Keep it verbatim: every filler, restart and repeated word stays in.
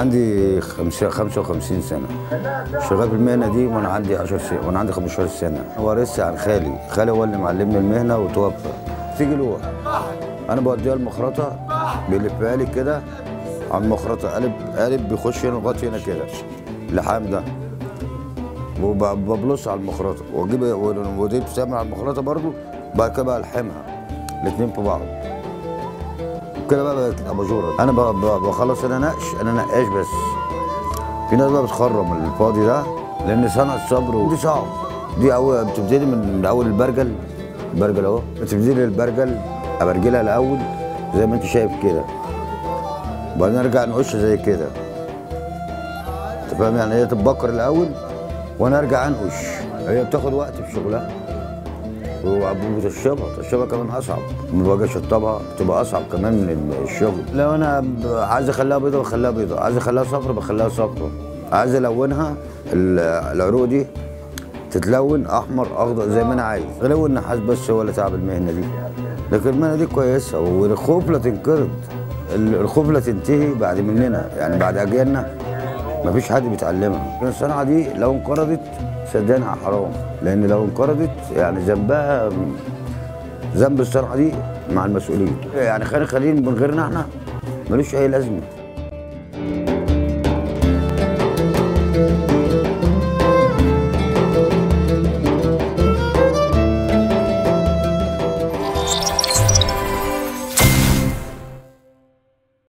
عندي خمسة وخمسين سنة، شغال في المهنة دي وأنا عندي عشر سنين وأنا عندي خمستاشر سنة. ورثت عن خالي، خالي هو اللي معلمني المهنة وتوفى. تيجي لوح أنا بوديها المخرطة بيلفها لي كده على المخرطة، قالب قالب بيخش هنا لغاية هنا كده اللحام ده، وببلص على المخرطة وأجيب ودي بتعمل على المخرطة برضو، بعد كده بقى ألحمها الاتنين في بعض كده بقى بقت اباجوره. انا بخلص انا نقش، انا نقاش بس. في ناس بقى بتخرم الفاضي ده لان صنعه صبر ودي صعب. دي اول بتبتدي من اول البرجل، البرجل اهو بتبتدي البرجل ابرجلها الاول زي ما انت شايف كده، وبعدين ارجع نقش زي كده. انت فاهم يعني؟ هي تتبكر الاول وانا ارجع انقش. هي بتاخد وقت في شغلها وتشطيبها، تشطيبها كمان اصعب. لما باجي اشطبها بتبقى اصعب كمان من الشغل. لو انا عايز اخليها بيضه بخليها بيضه، عايز اخليها صفرا بخليها صفرا، عايز الونها العروق دي تتلون احمر اخضر زي ما انا عايز. غلو النحاس بس هو اللي تعب المهنه دي، لكن المهنه دي كويسه والخوف لا تنقرض، الخوف لا تنتهي بعد مننا، يعني بعد اجيالنا مفيش حد بيتعلمها. الصناعه دي لو انقرضت صدقني حرام، لان لو انقرضت يعني ذنبها ذنب الصنعه دي مع المسؤولين. يعني خالد خليل من غيرنا احنا ملوش اي لازمه.